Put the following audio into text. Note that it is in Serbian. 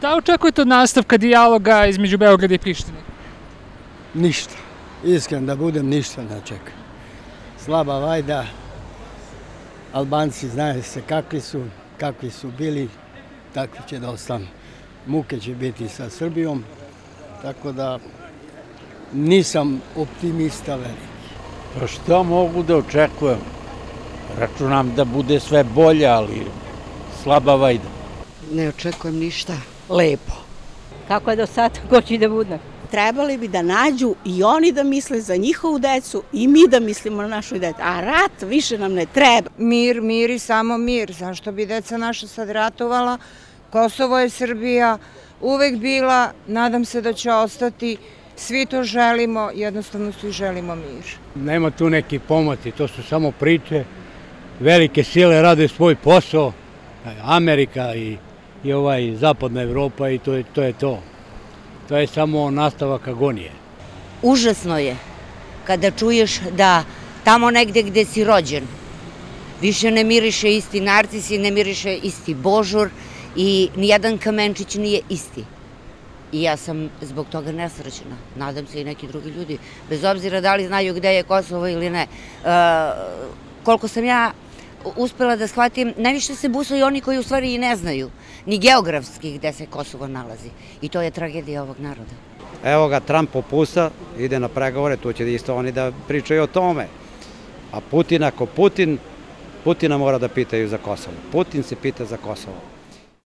Šta očekujete od nastavka dijaloga između Beograda i Prištine? Ništa. Iskren da budem, ništa ne čekam. Slaba vajda, Albanci znaju se kakvi su bili, takvi će da ostanu. Muke će biti sa Srbijom, tako da nisam optimista veliki. Pa šta mogu da očekujem? Računam da bude sve bolje, ali slaba vajda. Ne očekujem ništa. Lepo. Kako je do sada, ko će da bude? Trebali bi da nađu i oni da misle za njihovu decu i mi da mislimo na našu decu. A rat više nam ne treba. Mir i samo mir. Zašto bi deca naša sad ratovala? Kosovo je Srbija uvek bila, nadam se da će ostati. Svi to želimo, jednostavno svi želimo mir. Nema tu neki pomaci, to su samo priče. Velike sile rade svoj posao, Amerika i zapadna Evropa i to je to. To je samo nastavak agonije. Užasno je kada čuješ da tamo negde gde si rođen više ne miriše isti narcis i ne miriše isti božur i nijedan kamenčić nije isti. I ja sam zbog toga nesrećna. Nadam se i neki drugi ljudi. Bez obzira da li znaju gde je Kosovo ili ne. Koliko sam ja uspela da shvatim, najviše se busaju oni koji u stvari i ne znaju, ni geografski gde se Kosovo nalazi. I to je tragedija ovog naroda. Evo ga, Trump popusta, ide na pregovore, tu će isto oni da pričaju o tome. A Putin, ako Putina mora da pitaju za Kosovo. Putin se pita za Kosovo.